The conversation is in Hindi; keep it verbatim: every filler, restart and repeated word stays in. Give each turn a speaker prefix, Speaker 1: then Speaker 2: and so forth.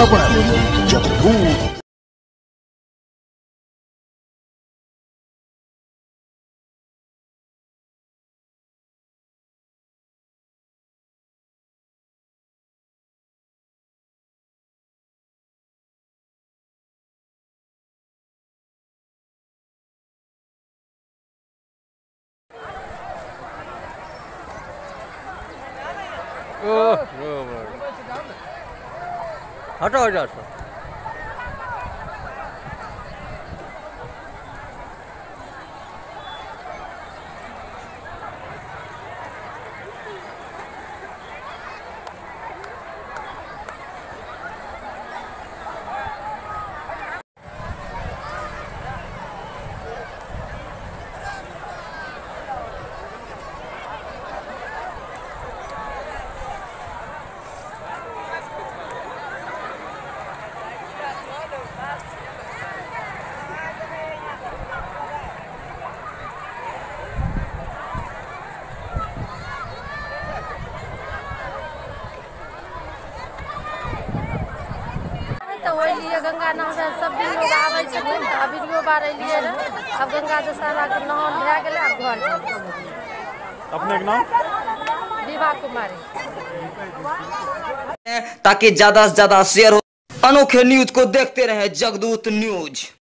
Speaker 1: खबर जगदूत।
Speaker 2: हटो जाओ।
Speaker 3: तो वही लिए गंगा नहाय सब दिन लोग आवे छथिन, तो अभी बार एलिए रहे। अब गंगा दशहरा के नहान भए गेलै, अब घर जाए।
Speaker 4: अपने के नाम?
Speaker 3: दीवा कुमारी।
Speaker 5: ताकि ज्यादा से ज्यादा शेयर हो। अनोखे न्यूज को देखते रहे जगदूत न्यूज।